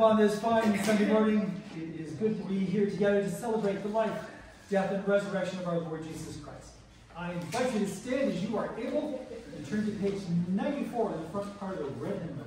on this fine Sunday morning. It is good to be here together to celebrate the life, death, and resurrection of our Lord Jesus Christ. I invite you to stand as you are able and turn to page 94 in the front part of the red hymnal.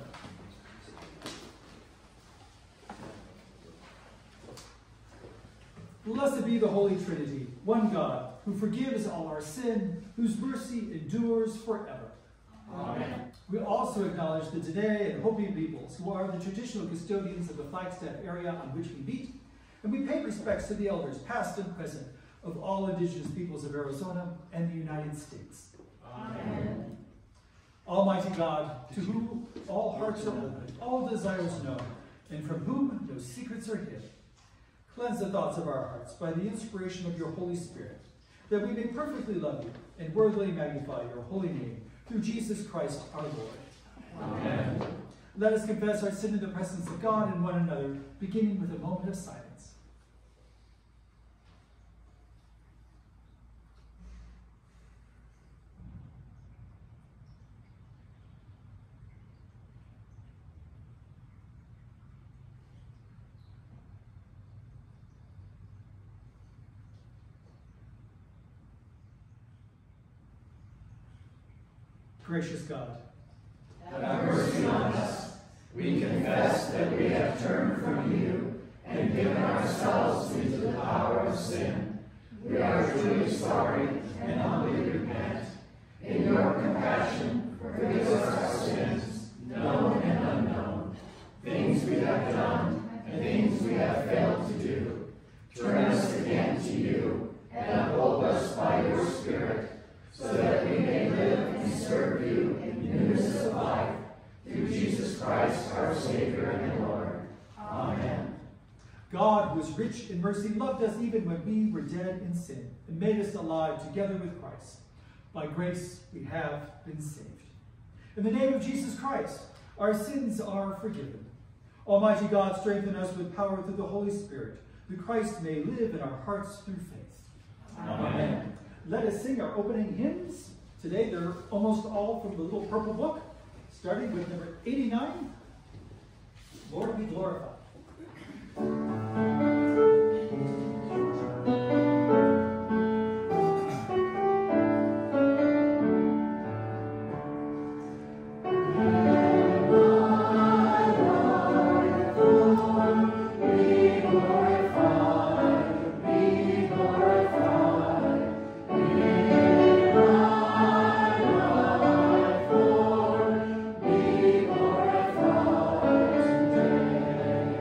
Blessed be the Holy Trinity, one God, who forgives all our sin, whose mercy endures forever. Amen. We also acknowledge the Today and Hopi peoples, who are the traditional custodians of the Flagstaff area on which we meet, and we pay respects to the elders, past and present, of all indigenous peoples of Arizona and the United States. Amen. Almighty God, to whom all hearts are open, all desires known, and from whom no secrets are hid, cleanse the thoughts of our hearts by the inspiration of your Holy Spirit, that we may perfectly love you and worthily magnify your holy name, through Jesus Christ our Lord. Amen. Let us confess our sin in the presence of God and one another, beginning with a moment of silence. Gracious God, have mercy on us. We confess that we have turned from you and given ourselves into the power of sin. We are truly sorry and humbly repent. In your compassion, forgive us our sins, known and unknown, things we have done and things we have failed to do. Turn us again to you and uphold us by your Spirit, so that we may live and serve you in newness of life, through Jesus Christ, our Savior and Lord. Amen. God, who is rich in mercy, loved us even when we were dead in sin, and made us alive together with Christ. By grace we have been saved. In the name of Jesus Christ, our sins are forgiven. Almighty God, strengthen us with power through the Holy Spirit, that Christ may live in our hearts through faith. Amen. Let us sing our opening hymns. Today they're almost all from the little purple book, starting with number 89, Lord be glorified. Today.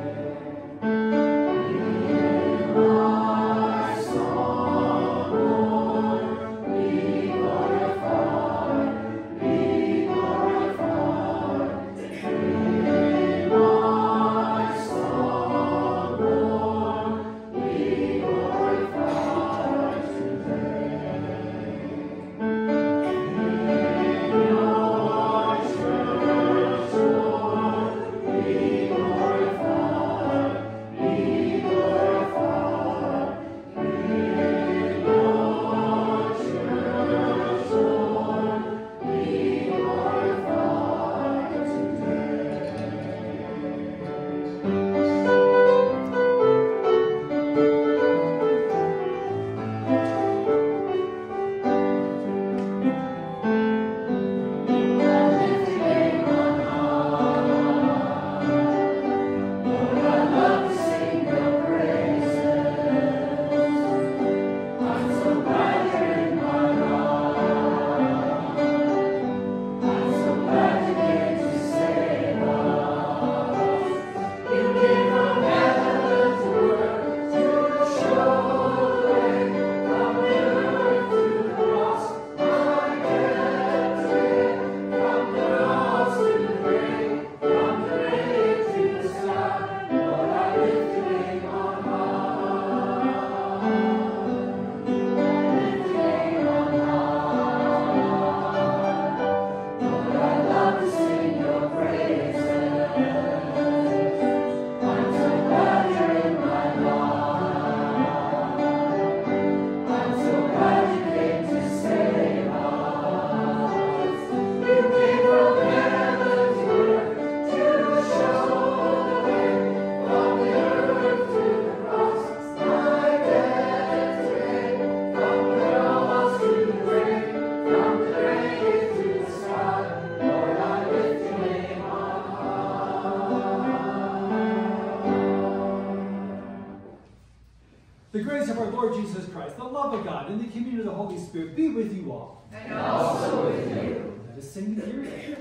The grace of our Lord Jesus Christ, the love of God, and the communion of the Holy Spirit be with you all. And also with you. Let us sing the Kyrie.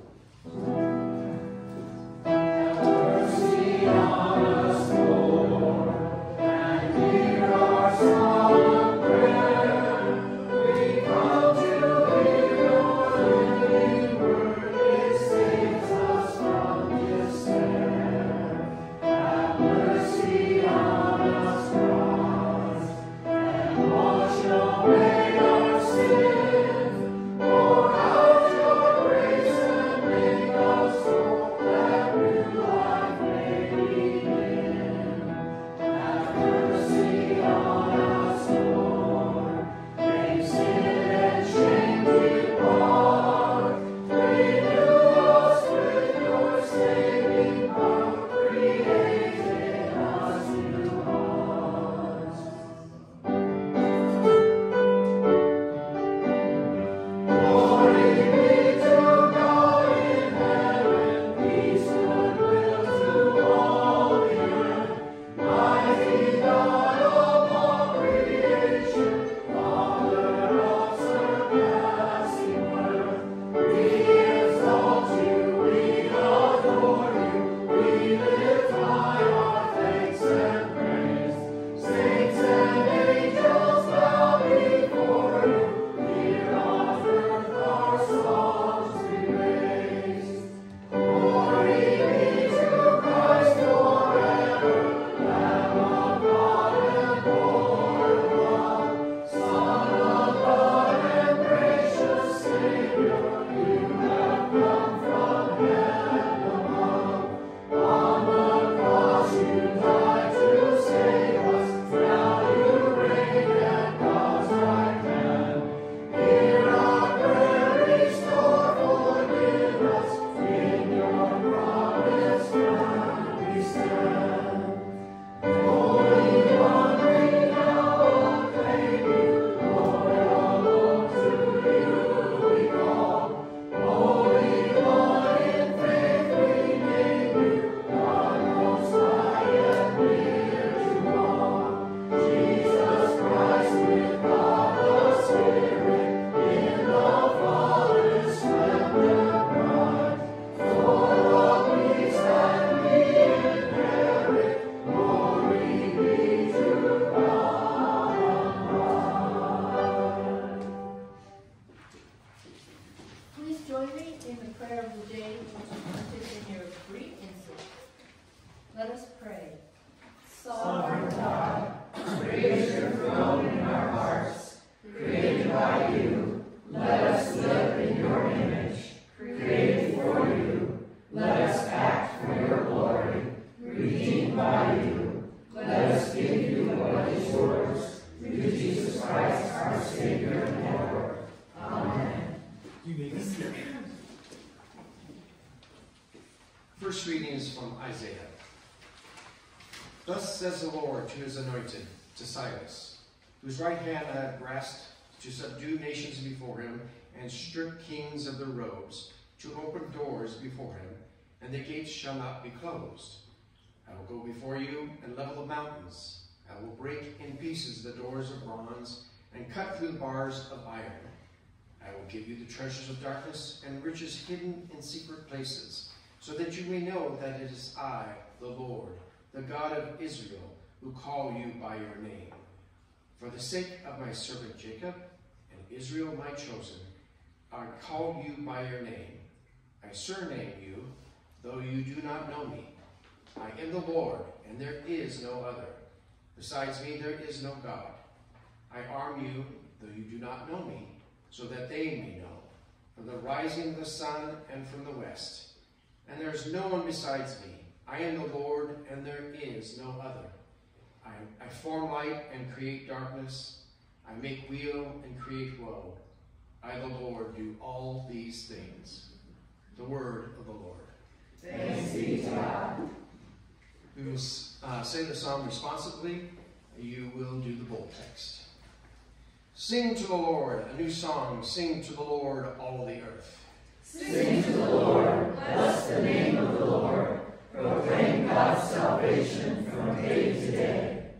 Mercy on us, Lord, and hear our solemn prayer. We come to hear your living word. It saves us from despair. Have mercy on us, Christ, and wash away our sin. Pour out your grace and make us whole, that new life may begin. Have mercy on us, Lord. Make sin and shame depart. Renew us with your saving power. Create in us new hearts. Glory be to God in heaven, peace, goodwill to all the earth. Mighty God of all creation, Father of surpassing worth. We exalt you, we adore you, we lift high our thanks and praise. Saints and angels bow before you. Here on earth our songs we raise. Glory be to Christ forever, Lamb of God and Lord of all, Son of God and gracious Savior. You have come from heaven above. On the cross you died to save us. Now you reign at God's right hand. Hear our prayer, restore, forgive us. In your promise firm we stand. Holy One, we now acclaim you. Loyal to you we call. Holy One, in faith we name you. God most high and near to all. Jesus Christ with God the Spirit, in the Father's splendor bright. For what we stand we inherit. Glory be to God on high. Please join me in the prayer of the day, which is printed in your brief insert. Let us pray. Sovereign God, raise your throne in our hearts, created by you. Let us live in your image, created for you. Let us act for your glory, redeemed by you. Let us give you what is yours, through Jesus Christ, our Savior and Lord. Amen. You may be seated. First reading is from Isaiah. Thus says the Lord to his anointed, to Cyrus, whose right hand I have grasped, to subdue nations before him, and strip kings of their robes, to open doors before him, and the gates shall not be closed. I will go before you and level the mountains. I will break in pieces the doors of bronze, and cut through the bars of iron. I will give you the treasures of darkness and riches hidden in secret places, so that you may know that it is I, the Lord, the God of Israel, who call you by your name. For the sake of my servant Jacob and Israel my chosen, I call you by your name. I surname you, though you do not know me. I am the Lord, and there is no other. Besides me there is no God. I arm you, though you do not know me, so that they may know, from the rising of the sun and from the west. And there is no one besides me. I am the Lord, and there is no other. I form light and create darkness. I make weal and create woe. I, the Lord, do all these things. The word of the Lord. Thanks be to God. We will say the psalm responsively. You will do the bold text. Sing to the Lord a new song. Sing to the Lord, all the earth. Sing to the Lord, bless the name of the Lord. Proclaim God's salvation from day to day.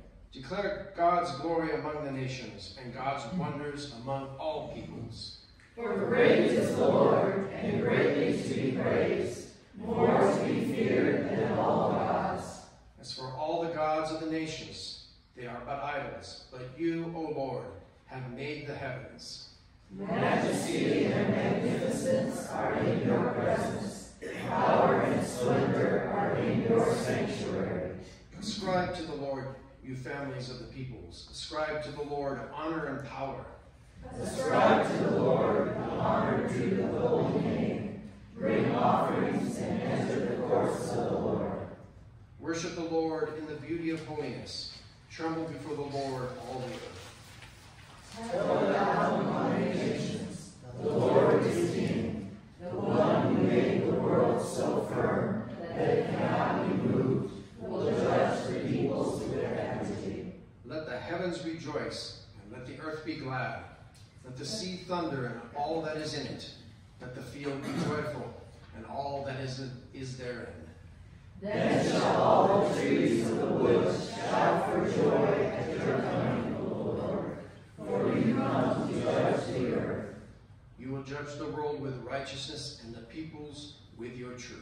Declare God's glory among the nations and God's wonders among all peoples. For great is the Lord, and greatly to be praised, more to be feared than all gods. As for all the gods of the nations, they are but idols, but you, O Lord, have made the heavens. Majesty and magnificence are in your presence. Power and splendor are in your sanctuary. Ascribe to the Lord, you families of the peoples. Ascribe to the Lord honor and power. Ascribe to the Lord the honor due to the holy name. Bring offerings and enter the courts of the Lord. Worship the Lord in the beauty of holiness. Tremble before the Lord, all the earth. Tell thou among the nations, the Lord is King, the one who made the world so firm that it cannot be moved, will judge the peoples with equity. Let the heavens rejoice, and let the earth be glad. Let the sea thunder, and all that is in it. Let the field be joyful, and all that is therein. Then shall all the trees of the woods shout for joy at your coming, O Lord, for you come to judge the earth. You will judge the world with righteousness, and the peoples with your truth.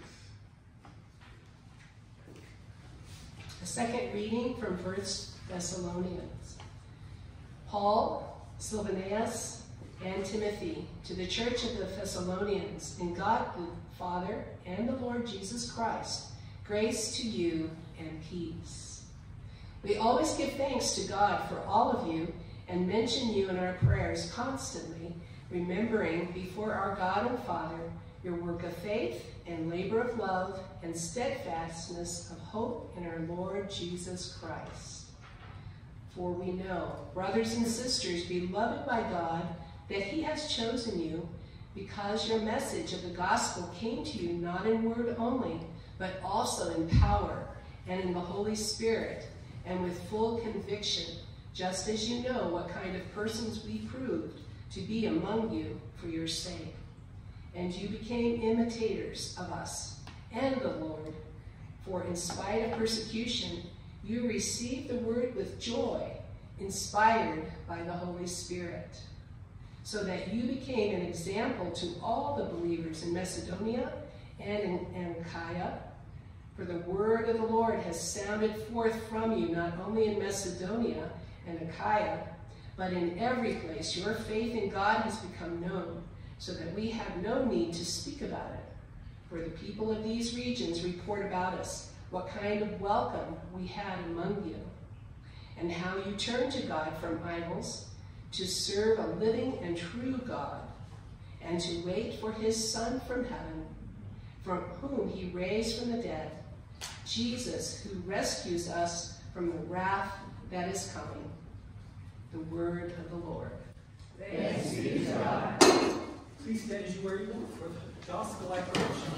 A second reading from 1 Thessalonians. Paul, Silvanus, and Timothy, to the church of the Thessalonians, in God the Father and the Lord Jesus Christ, grace to you and peace. We always give thanks to God for all of you and mention you in our prayers constantly, remembering before our God and Father your work of faith and labor of love and steadfastness of hope in our Lord Jesus Christ. For we know, brothers and sisters, beloved by God, that he has chosen you because your message of the gospel came to you not in word only, but also in power and in the Holy Spirit and with full conviction, just as you know what kind of persons we proved to be among you for your sake. And you became imitators of us and the Lord, for in spite of persecution, you received the word with joy, inspired by the Holy Spirit, so that you became an example to all the believers in Macedonia and in Achaia. For the word of the Lord has sounded forth from you, not only in Macedonia and Achaia, but in every place. Your faith in God has become known, so that we have no need to speak about it. For the people of these regions report about us what kind of welcome we had among you, and how you turned to God from idols to serve a living and true God, and to wait for his Son from heaven, from whom he raised from the dead, Jesus, who rescues us from the wrath that is coming. The word of the Lord. Thanks be to God. Please stand as you were able for the gospel declaration.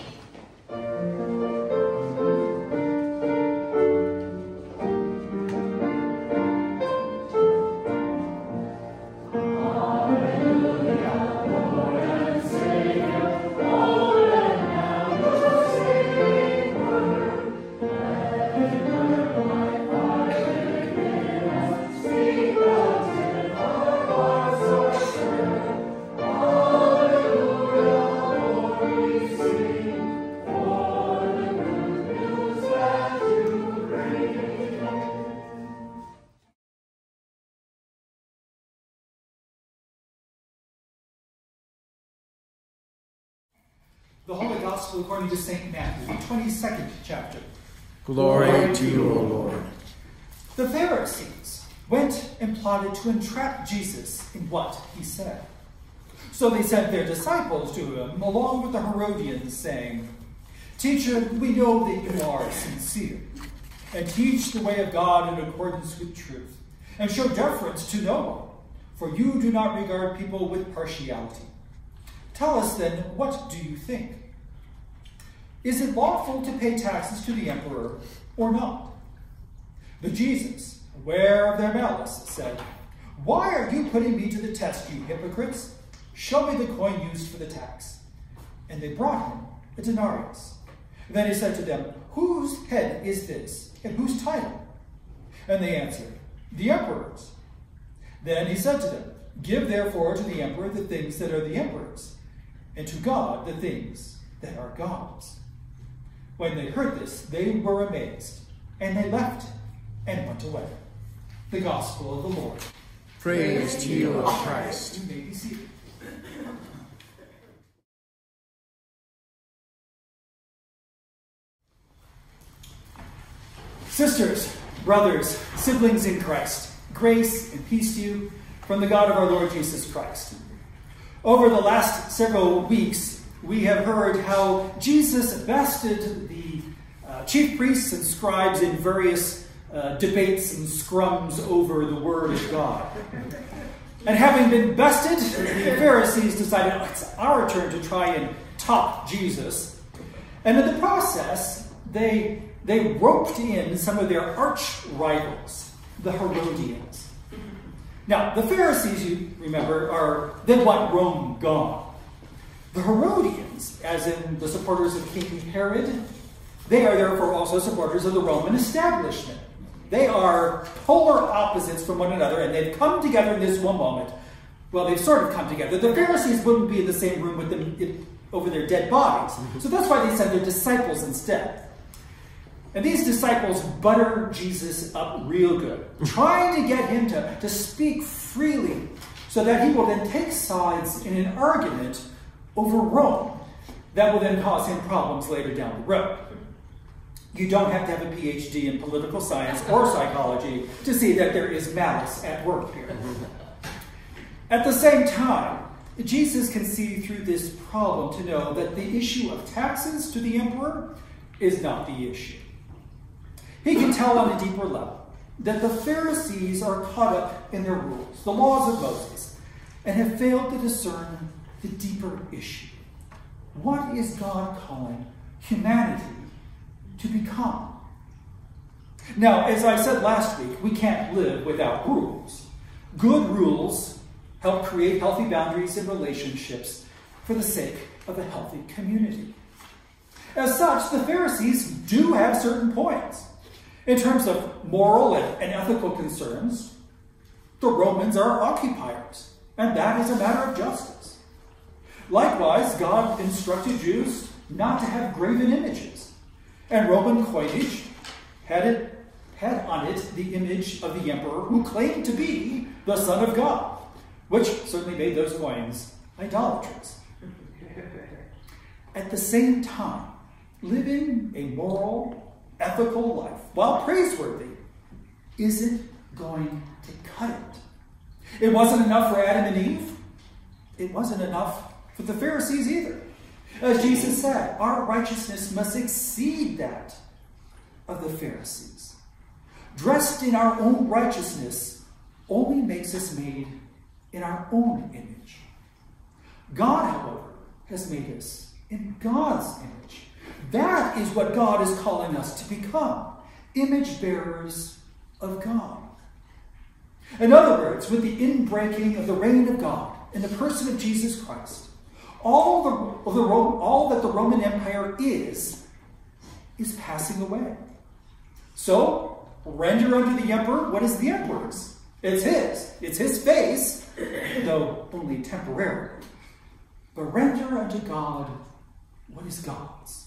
The Holy Gospel according to St. Matthew, the 22nd chapter. Glory to you, O Lord. The Pharisees went and plotted to entrap Jesus in what he said. So they sent their disciples to him, along with the Herodians, saying, "Teacher, we know that you are sincere, and teach the way of God in accordance with truth, and show deference to no one, for you do not regard people with partiality. Tell us then, what do you think? Is it lawful to pay taxes to the emperor or not?" But Jesus, aware of their malice, said, "Why are you putting me to the test, you hypocrites? Show me the coin used for the tax." And they brought him a denarius. Then he said to them, "Whose head is this, and whose title?" And they answered, the emperor's. Then he said to them, give therefore to the emperor the things that are the emperor's, and to God the things that are God's. When they heard this, they were amazed, and they left him and went away. The Gospel of the Lord. Praise to you, O Christ. You may be seated. Sisters, brothers, siblings in Christ, grace and peace to you from the God of our Lord Jesus Christ. Over the last several weeks, we have heard how Jesus bested the chief priests and scribes in various debates and scrums over the Word of God. And having been bested, the Pharisees decided, oh, it's our turn to try and top Jesus. And in the process, they roped in some of their arch rivals, the Herodians. Now, the Pharisees, you remember, they want Rome gone. The Herodians, as in the supporters of King Herod, they are therefore also supporters of the Roman establishment. They are polar opposites from one another, and they've come together in this one moment. Well, they've sort of come together. The Pharisees wouldn't be in the same room with them over their dead bodies. So that's why they sent their disciples instead. And these disciples butter Jesus up real good, trying to get him to speak freely so that he will then take sides in an argument over Rome that will then cause him problems later down the road. You don't have to have a PhD in political science or psychology to see that there is malice at work here. At the same time, Jesus can see through this problem to know that the issue of taxes to the emperor is not the issue. He can tell on a deeper level that the Pharisees are caught up in their rules, the laws of Moses, and have failed to discern the deeper issue. What is God calling humanity to become? Now, as I said last week, we can't live without rules. Good rules help create healthy boundaries in relationships for the sake of a healthy community. As such, the Pharisees do have certain points. In terms of moral and ethical concerns, the Romans are occupiers, and that is a matter of justice. Likewise, God instructed Jews not to have graven images, and Roman coinage had on it the image of the emperor who claimed to be the Son of God, which certainly made those coins idolatrous. At the same time, living a moral, ethical life, while praiseworthy, isn't going to cut it. It wasn't enough for Adam and Eve. It wasn't enough for the Pharisees either. As Jesus said, our righteousness must exceed that of the Pharisees. Dressed in our own righteousness only makes us made in our own image. God, however, has made us in God's image. That is what God is calling us to become, image bearers of God. In other words, with the inbreaking of the reign of God in the person of Jesus Christ, all that the Roman Empire is passing away. So, render unto the emperor what is the emperor's. It's his. It's his face, though only temporarily. But render unto God what is God's.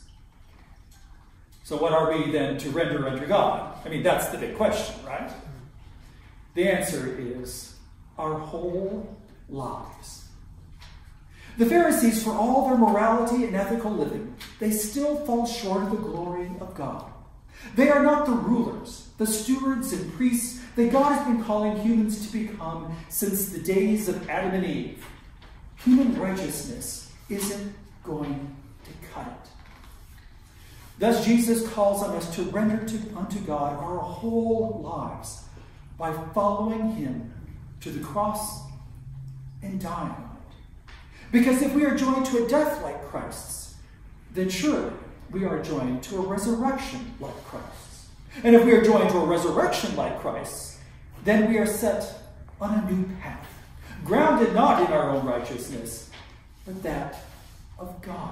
So what are we then to render unto God? I mean, that's the big question, right? The answer is our whole lives. The Pharisees, for all their morality and ethical living, they still fall short of the glory of God. They are not the rulers, the stewards and priests that God has been calling humans to become since the days of Adam and Eve. Human righteousness isn't going to cut it. Thus, Jesus calls on us to render unto God our whole lives by following him to the cross and dying on it. Because if we are joined to a death like Christ's, then surely we are joined to a resurrection like Christ's. And if we are joined to a resurrection like Christ's, then we are set on a new path, grounded not in our own righteousness, but that of God.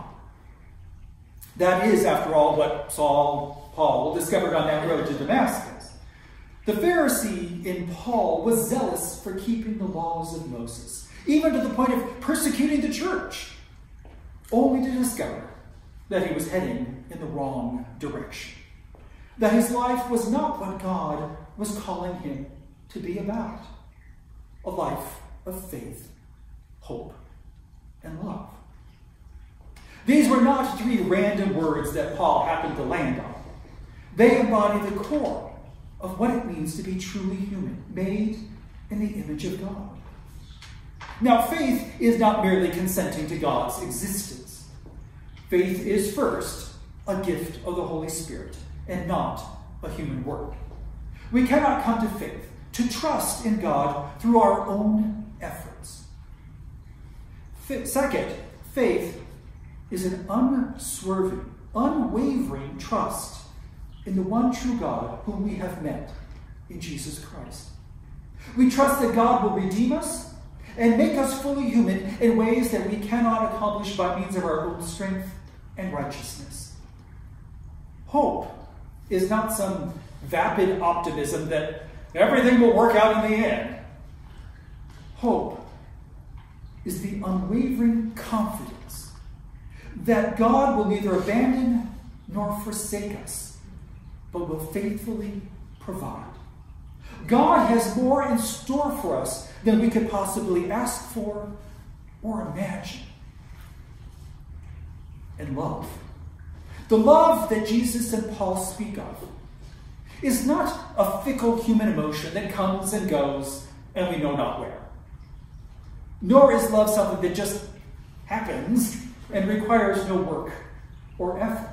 That is, after all, what Paul discovered on that road to Damascus. The Pharisee in Paul was zealous for keeping the laws of Moses, even to the point of persecuting the church, only to discover that he was heading in the wrong direction, that his life was not what God was calling him to be about, a life of faith, hope, and love. These were not three random words that Paul happened to land on. They embody the core of what it means to be truly human, made in the image of God. Now, faith is not merely consenting to God's existence. Faith is first a gift of the Holy Spirit and not a human work. We cannot come to faith, to trust in God through our own efforts. Second, faith is an unswerving, unwavering trust in the one true God whom we have met in Jesus Christ. We trust that God will redeem us and make us fully human in ways that we cannot accomplish by means of our own strength and righteousness. Hope is not some vapid optimism that everything will work out in the end. Hope is the unwavering confidence that God will neither abandon nor forsake us, but will faithfully provide. God has more in store for us than we could possibly ask for or imagine. And love, the love that Jesus and Paul speak of, is not a fickle human emotion that comes and goes and we know not where. Nor is love something that just happens and requires no work or effort.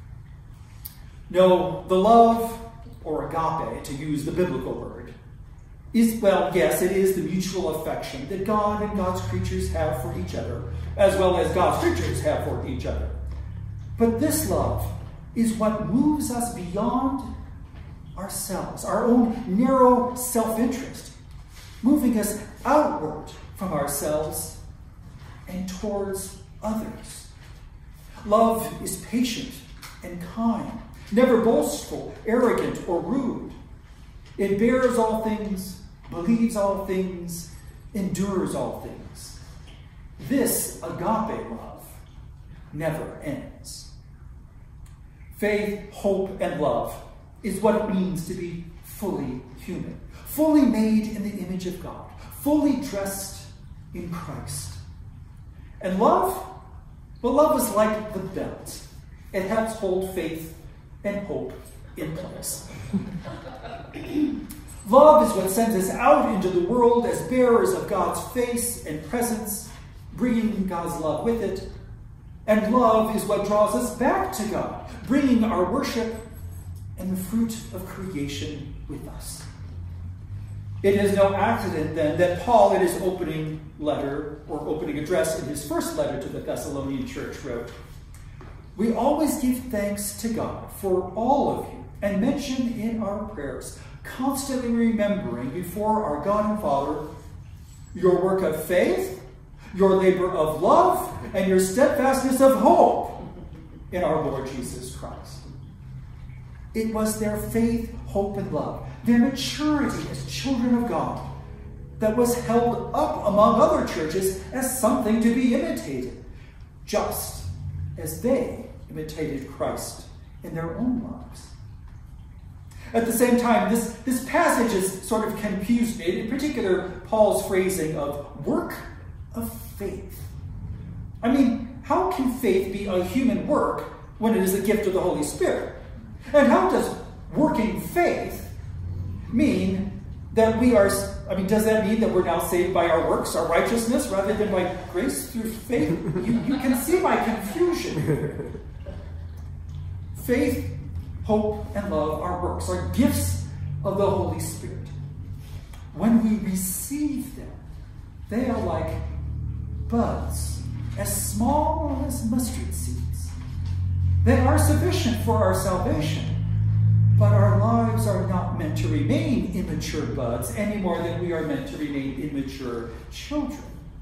No, the love, or agape, to use the biblical word, is, well, yes, it is the mutual affection that God and God's creatures have for each other, as well as God's creatures have for each other. But this love is what moves us beyond ourselves, our own narrow self-interest, moving us outward from ourselves and towards others. Love is patient and kind, never boastful, arrogant, or rude. It bears all things, believes all things, endures all things. This agape love never ends. Faith, hope, and love is what it means to be fully human, fully made in the image of God, fully dressed in Christ. And love, well, love is like the belt. It helps hold faith and hope in place. Love is what sends us out into the world as bearers of God's face and presence, bringing God's love with it. And love is what draws us back to God, bringing our worship and the fruit of creation with us. It is no accident, then, that Paul, in his opening letter, or opening address in his first letter to the Thessalonian church, wrote, "We always give thanks to God for all of you, and mention in our prayers, constantly remembering before our God and Father your work of faith, your labor of love, and your steadfastness of hope in our Lord Jesus Christ." It was their faith, hope, and love, their maturity as children of God, that was held up among other churches as something to be imitated, just as they imitated Christ in their own lives. At the same time, this passage has sort of confused me, in particular Paul's phrasing of work of faith. I mean, how can faith be a human work when it is a gift of the Holy Spirit? And how does working faith mean that we are, does that mean that we're now saved by our works, our righteousness, rather than by grace through faith? You can see my confusion. Faith, hope, and love are works, are gifts of the Holy Spirit. When we receive them, they are like buds, as small as mustard seeds. They are sufficient for our salvation, but our lives are not meant to remain immature buds any more than we are meant to remain immature children.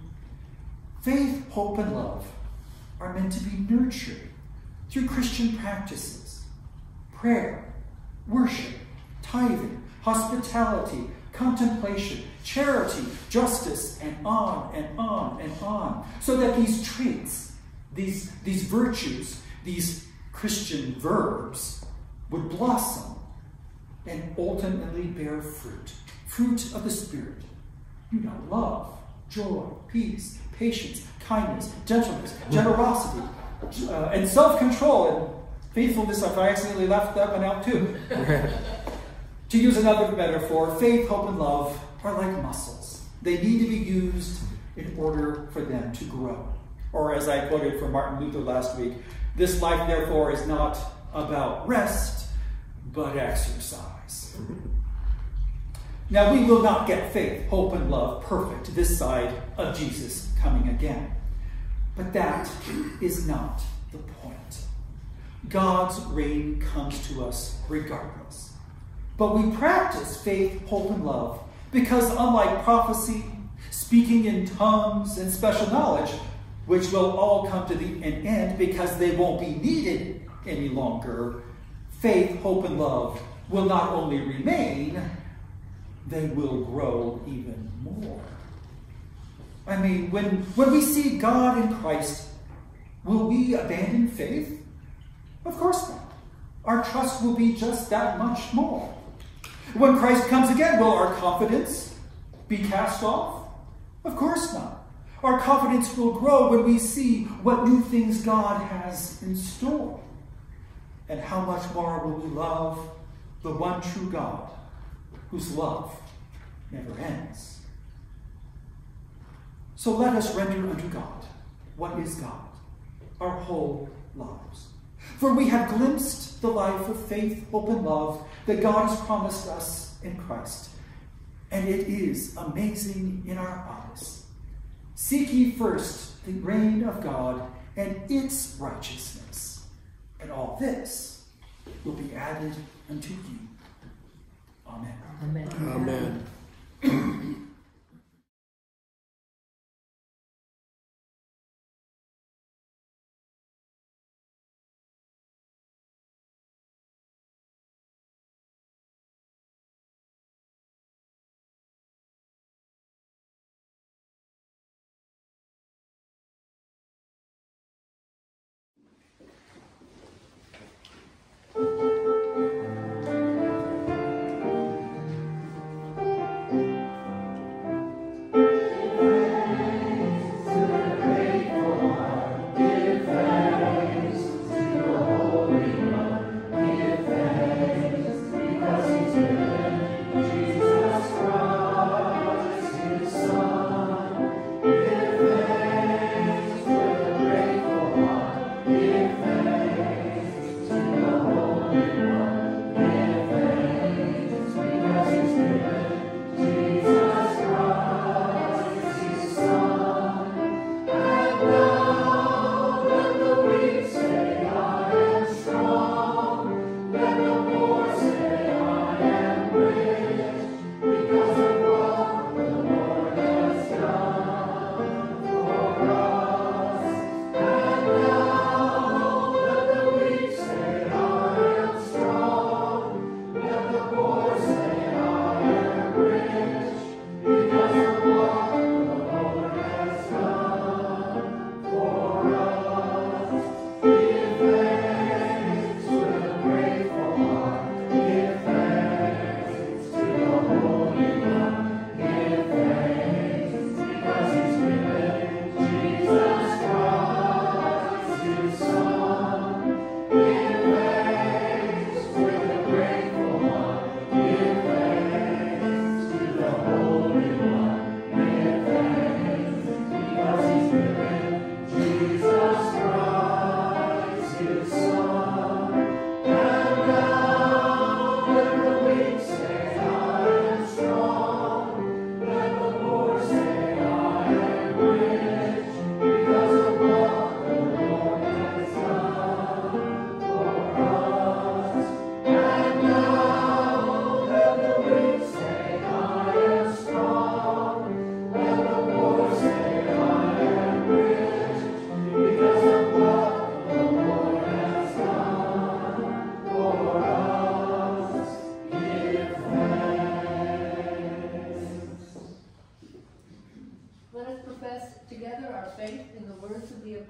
Faith, hope, and love are meant to be nurtured through Christian practices, prayer, worship, tithing, hospitality, contemplation, charity, justice, and on and on and on. So that these traits, these virtues, these Christian verbs would blossom and ultimately bear fruit. Fruit of the Spirit. You know, love, joy, peace, patience, kindness, gentleness, generosity, and self-control, and faithfulness. If I accidentally left that one out too. To use another metaphor, faith, hope, and love are like muscles. They need to be used in order for them to grow. Or as I quoted from Martin Luther last week, this life, therefore, is not about rest, but exercise. Now, we will not get faith, hope, and love perfect this side of Jesus coming again. But that is not the point. God's reign comes to us regardless. But we practice faith, hope, and love because unlike prophecy, speaking in tongues, and special knowledge, which will all come to an end because they won't be needed any longer, faith, hope, and love will not only remain, they will grow even more. I mean, when we see God in Christ, will we abandon faith? Of course not. Our trust will be just that much more. When Christ comes again, will our confidence be cast off? Of course not. Our confidence will grow when we see what new things God has in store. And how much more will we love the one true God, whose love never ends. So let us render unto God what is God, our whole lives. For we have glimpsed the life of faith, hope, and love that God has promised us in Christ. And it is amazing in our eyes. Seek ye first the reign of God and its righteousness, and all this will be added unto you. Amen. Amen.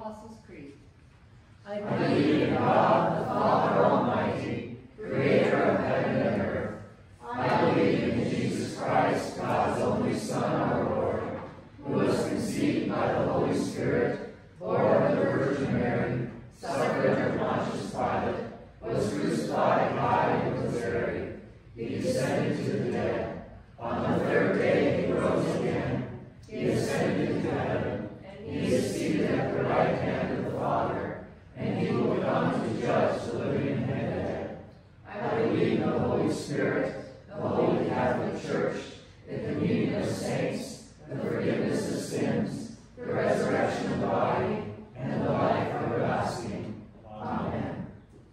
Apostles' Creed. I believe in God, the Father Almighty, creator of heaven and earth. I believe in Jesus Christ, God's only Son, our Lord, who was conceived by the Holy Spirit, born of the Virgin Mary, suffered under Pontius Pilate, was crucified, died, and was buried. He descended to the dead. On the third day he rose again. He ascended into heaven. He is seated at the right hand of the Father, and he will come to judge the living and the dead. I believe in the Holy Spirit, the Holy Catholic Church, the communion of saints, the forgiveness of sins, the resurrection of the body, and the life everlasting. Amen.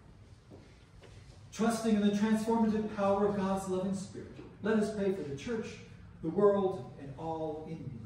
Trusting in the transformative power of God's loving Spirit, let us pray for the church, the world, and all in need.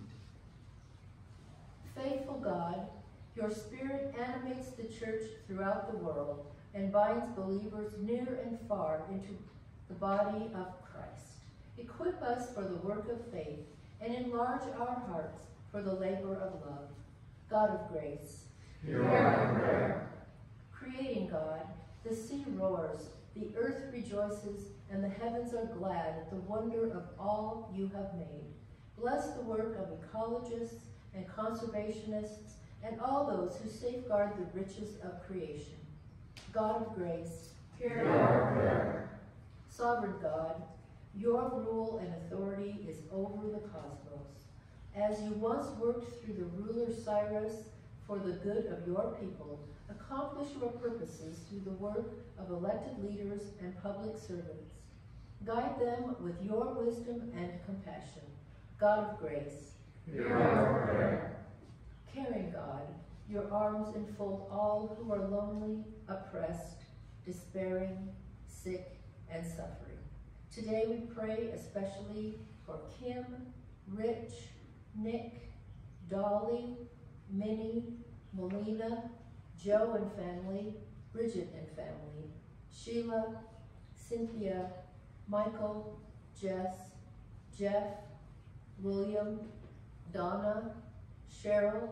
Faithful God, your Spirit animates the church throughout the world and binds believers near and far into the body of Christ. Equip us for the work of faith and enlarge our hearts for the labor of love. God of grace, hear our prayer. Creating God, the sea roars, the earth rejoices, and the heavens are glad at the wonder of all you have made. Bless the work of ecologists and conservationists and all those who safeguard the riches of creation. God of grace, hear our prayer. Sovereign God, your rule and authority is over the cosmos. As you once worked through the ruler Cyrus for the good of your people, accomplish your purposes through the work of elected leaders and public servants. Guide them with your wisdom and compassion. God of grace, hear our prayer. Caring God, your arms enfold all who are lonely, oppressed, despairing, sick, and suffering. Today we pray especially for Kim, Rich, Nick, Dolly, Minnie, Melina, Joe and family, Bridget and family, Sheila, Cynthia, Michael, Jess, Jeff, William, Donna, Cheryl,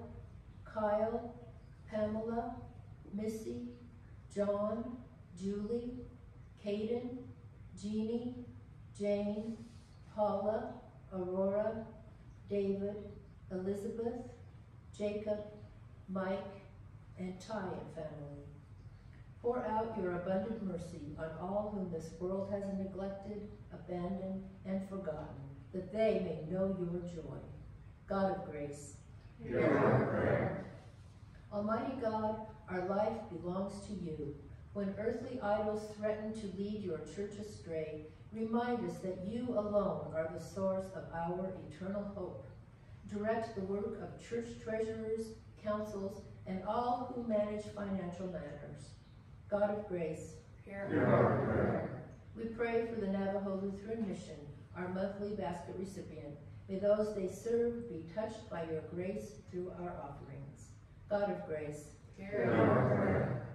Kyle, Pamela, Missy, John, Julie, Caden, Jeannie, Jane, Paula, Aurora, David, Elizabeth, Jacob, Mike, and Ty and family. Pour out your abundant mercy on all whom this world has neglected, abandoned, and forgotten, that they may know your joy. God of grace, hear our prayer. Almighty God, our life belongs to you. When earthly idols threaten to lead your church astray, remind us that you alone are the source of our eternal hope. Direct the work of church treasurers, councils, and all who manage financial matters. God of grace, hear our prayer. We pray for the Navajo Lutheran Mission, our monthly basket recipient. May those they serve be touched by your grace through our offerings. God of grace, hear our prayer.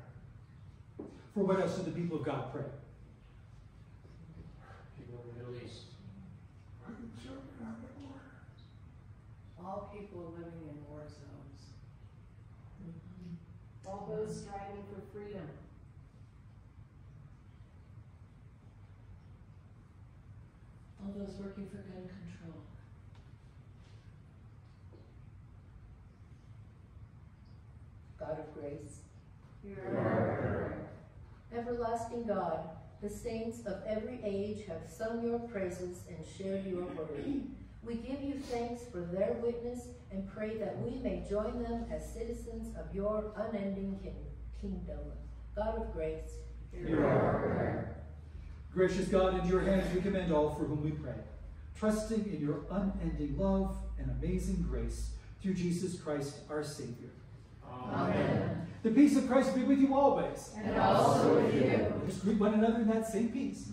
For what else should the people of God pray? People in the Middle East. All people living in war zones. All those striving for freedom. all those working for gun control. God of grace, hear our prayer. Everlasting God, the saints of every age have sung your praises and shared your word. We give you thanks for their witness and pray that we may join them as citizens of your unending kingdom. God of grace, Hear our prayer. Gracious God, into your hands we commend all for whom we pray, trusting in your unending love and amazing grace through Jesus Christ, our Savior. Amen. The peace of Christ be with you always. And also with you. Just greet one another in that same peace.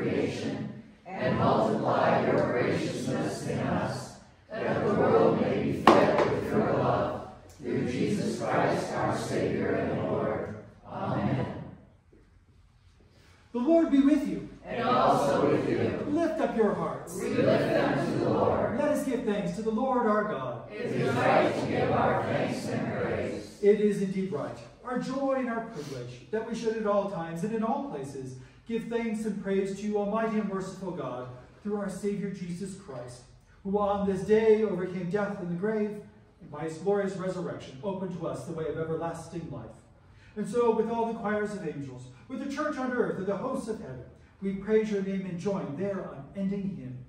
creation, and multiply your graciousness in us, that the world may be fed with your love, through Jesus Christ our Savior and Lord. Amen. The Lord be with you. And also with you. Lift up your hearts. We lift them to the Lord. Let us give thanks to the Lord our God. It is right to give our thanks and praise. It is indeed right, our joy and our privilege, that we should at all times and in all places give thanks and praise to you, Almighty and merciful God, through our Savior Jesus Christ, who on this day overcame death and the grave, and by his glorious resurrection opened to us the way of everlasting life. And so, with all the choirs of angels, with the church on earth and the hosts of heaven, we praise your name and join their unending hymn.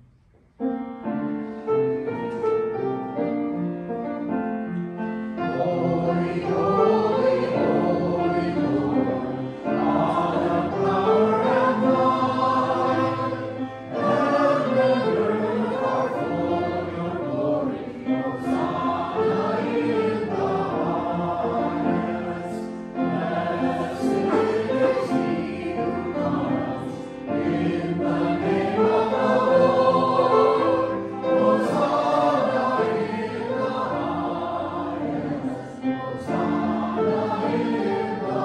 Holy, holy, holy Lord, all the power and might, heaven and earth are full of your glory. Hosanna in the highest. Blessed is he who comes in the name of the Lord. Hosanna in the highest. Hosanna in the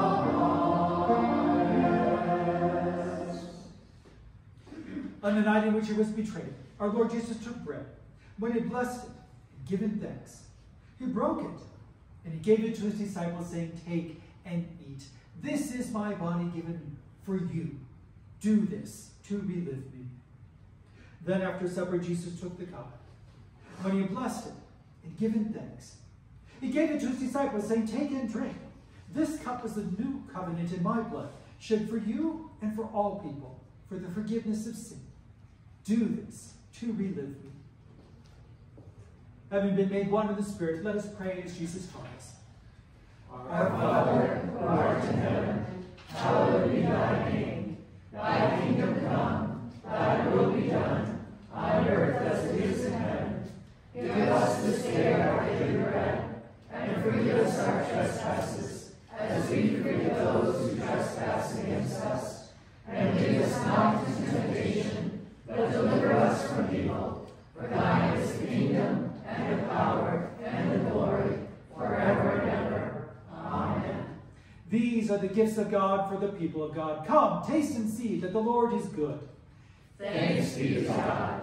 highest. On the night in which he was betrayed, our Lord Jesus took bread. When he had blessed it and given thanks, he broke it, and he gave it to his disciples, saying, "Take and eat. This is my body given for you. Do this to relive me." Then after supper, Jesus took the cup. When he had blessed it and given thanks, he gave it to his disciples, saying, "Take and drink. This cup is the new covenant in my blood, shed for you and for all people, for the forgiveness of sin. Do this to relive me." Having been made one in the Spirit, let us pray as Jesus taught us. Our Father, who art in heaven, hallowed be thy name. Thy kingdom come, thy will be done, on earth as it is in heaven. Give us this day our daily bread, and forgive us our trespasses, as we forgive those who trespass against us. And lead us not into temptation, but deliver us from evil. For thine is the kingdom, and the power, and the glory, forever and ever. Amen. These are the gifts of God for the people of God. Come, taste and see that the Lord is good. Thanks be to God.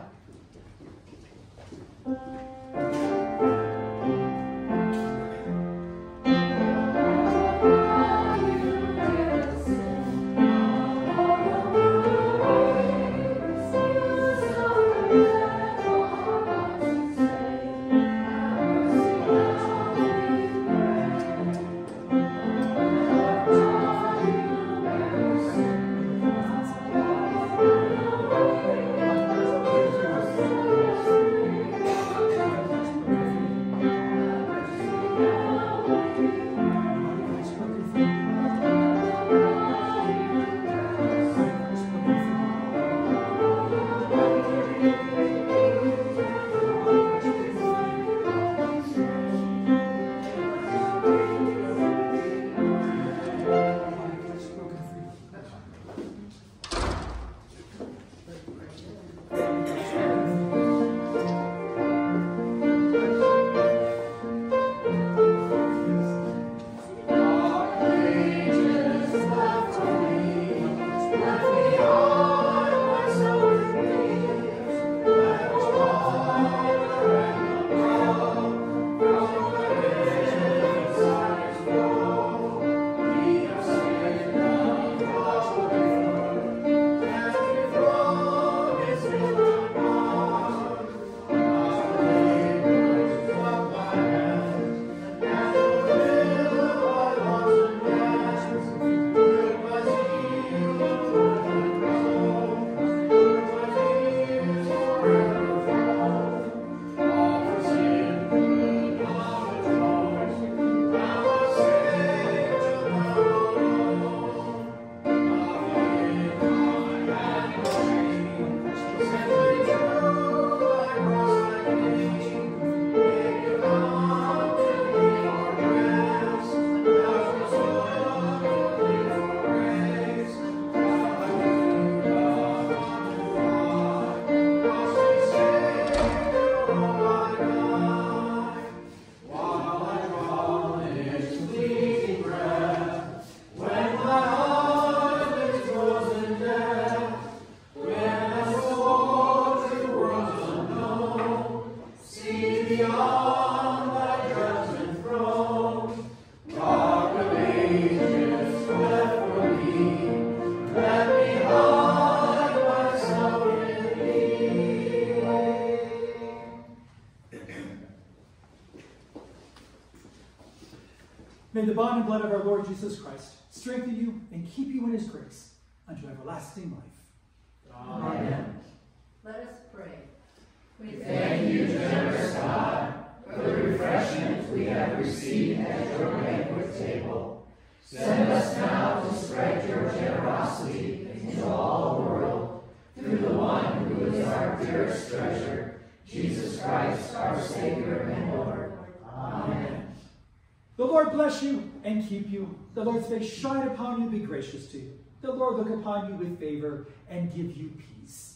May the bond and blood of our Lord Jesus Christ strengthen you and keep you in his grace unto everlasting life. Amen. Let us pray. We thank you, generous God, for the refreshment we have received at your banquet table. Send us now to spread your generosity into all the world, through the one who is our dearest treasure, Jesus Christ, our Savior and Lord. Amen. The Lord bless you and keep you. The Lord's face shine upon you and be gracious to you. The Lord look upon you with favor and give you peace.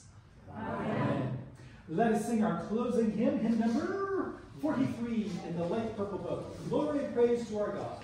Amen. Let us sing our closing hymn, hymn number 43 in the light purple book. Glory and praise to our God.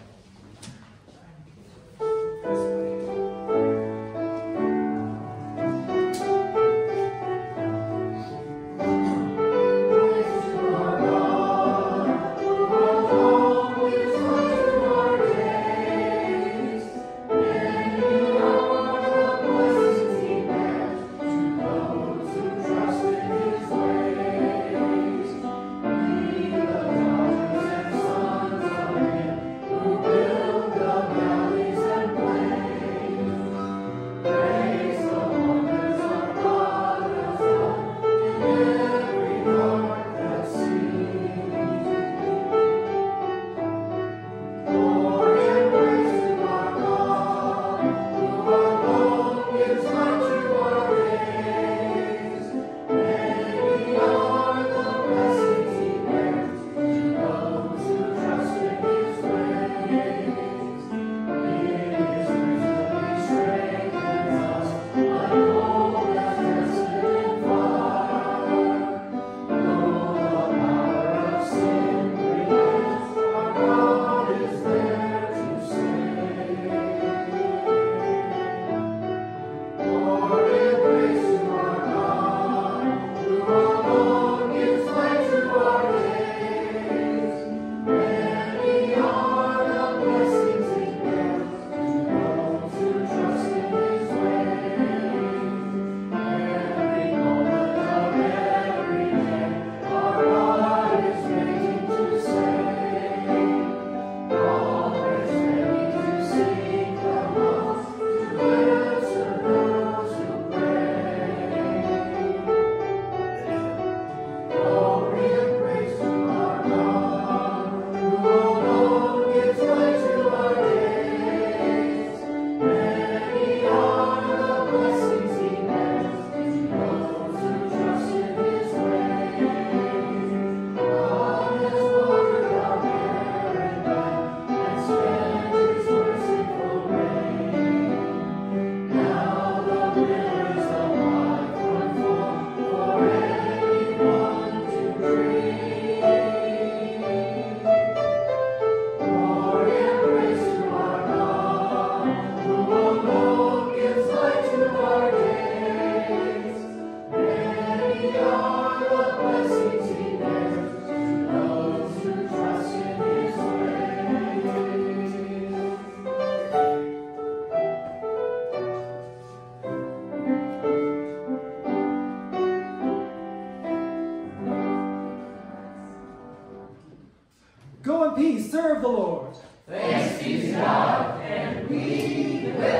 Go in peace, serve the Lord. Thanks be to God, and we will.